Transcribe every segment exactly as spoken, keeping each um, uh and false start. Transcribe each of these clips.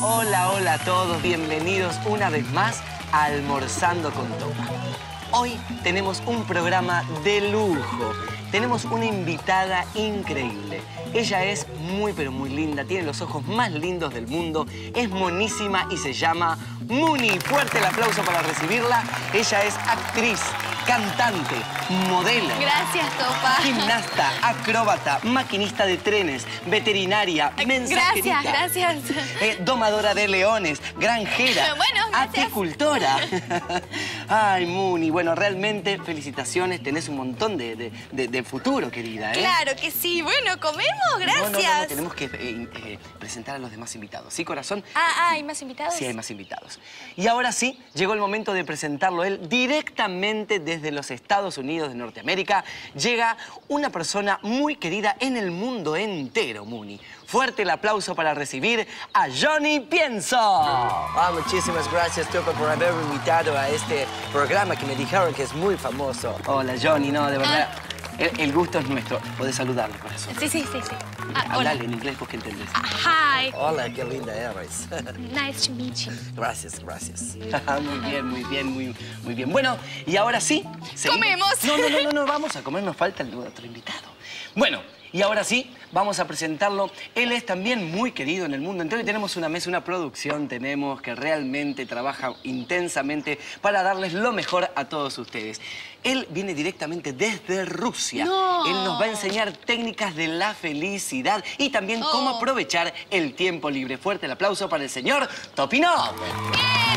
Hola, hola a todos. Bienvenidos una vez más a Almorzando con Topa. Hoy tenemos un programa de lujo. Tenemos una invitada increíble. Ella es muy, pero muy linda. Tiene los ojos más lindos del mundo. Es monísima y se llama Muni. Fuerte el aplauso para recibirla. Ella es actriz, cantante, modelo. Gracias, Topa. Gimnasta, acróbata, maquinista de trenes, veterinaria, mensajerita. Gracias, gracias. Eh, domadora de leones, granjera, bueno, gracias. apicultora. Ay, Muni, bueno, realmente felicitaciones. Tenés un montón de, de, de, de futuro, querida, ¿eh? Claro que sí. Bueno, comemos, gracias. No, no, no, no, tenemos que eh, eh, presentar a los demás invitados. ¿Sí, corazón? Ah, ah, ¿hay más invitados? Sí, hay más invitados. Y ahora sí, llegó el momento de presentarlo él directamente desde los Estados Unidos de Norteamérica. Llega una persona muy querida en el mundo entero, Muni. Fuerte el aplauso para recibir a Johnny Pienso. Ah, muchísimas gracias, Topa, por haberme invitado a este programa que me dijeron que es muy famoso. Hola, Johnny, no, de verdad. El, el gusto es nuestro. Podés saludarle, corazón. Sí, sí, sí, sí. Ah, hola. Hablale en inglés porque entendés. Ah, hi. Hola, qué linda eres. Nice to meet you. Gracias, gracias. Muy bien, muy bien, muy, muy bien. Bueno, y ahora sí... ¿seguimos? ¡Comemos! No, no, no, no, no, vamos a comer, nos falta el otro invitado. Bueno, y ahora sí, vamos a presentarlo. Él es también muy querido en el mundo entero y tenemos una mesa, una producción, tenemos que realmente trabaja intensamente para darles lo mejor a todos ustedes. Él viene directamente desde Rusia. No. Él nos va a enseñar técnicas de la felicidad y también cómo Oh. aprovechar el tiempo libre. Fuerte el aplauso para el señor Topinov. ¡Bien,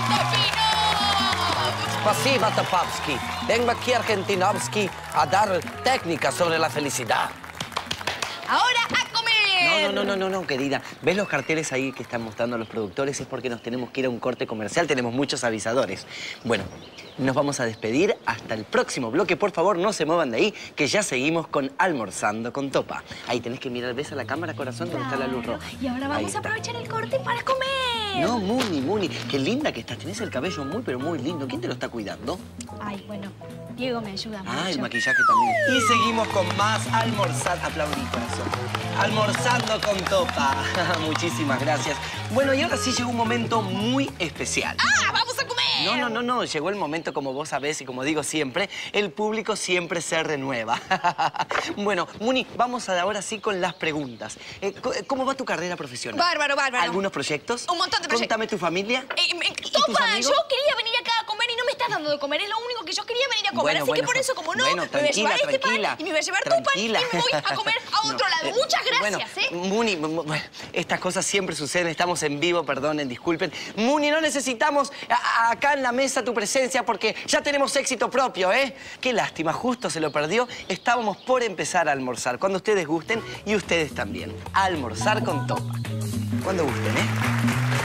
Topinov! Спасибо, Topovsky. Vengo aquí a Argentinovsky a dar técnicas sobre la felicidad. Ahora a comer. No, no, no, no, no, querida. ¿Ves los carteles ahí que están mostrando los productores? Es porque nos tenemos que ir a un corte comercial. Tenemos muchos avisadores. Bueno, nos vamos a despedir hasta el próximo bloque. Por favor, no se muevan de ahí, que ya seguimos con Almorzando con Topa. Ahí tenés que mirar, ¿ves a la cámara, corazón? Donde está la luz roja. Y ahora Ahí vamos a está. aprovechar el corte para comer. No, Muni, Muni. Qué linda que estás. Tenés el cabello muy, pero muy lindo. ¿Quién te lo está cuidando? Ay, bueno, Diego me ayuda mucho. Ah, el maquillaje también. Y seguimos con más Almorzar. Aplaudí, corazón. Almorzando con Topa. Muchísimas gracias. Bueno, y ahora sí llegó un momento muy especial. ¡Ah, vamos a comer! No, no, no, no. Llegó el momento, como vos sabés y como digo siempre, el público siempre se renueva. Bueno, Muni, vamos a ahora sí con las preguntas. Eh, ¿Cómo va tu carrera profesional? Bárbaro, bárbaro. ¿Algunos proyectos? Un montón de proyectos. Contame tu familia. Eh, me- ¿Y tus Topa, amigos? yo quería venir acá a comer y no me estás dando de comer. Es lo único que yo quería venir a comer. Bueno, Así bueno, que por eso, como no, bueno, me voy a tranquila, llevar este tranquila, pan y me voy a llevar tranquila. tu pan y me voy a comer a otro No, lado. eh, Muchas gracias, bueno, ¿eh? Muni, mu- mu- estas cosas siempre suceden. Estamos en vivo, perdonen, disculpen. Muni, no necesitamos a- a- acá en la mesa tu presencia porque ya tenemos éxito propio, ¿eh? Qué lástima, justo se lo perdió. Estábamos por empezar a almorzar. Cuando ustedes gusten y ustedes también. A almorzar con Topa. Cuando gusten, ¿eh?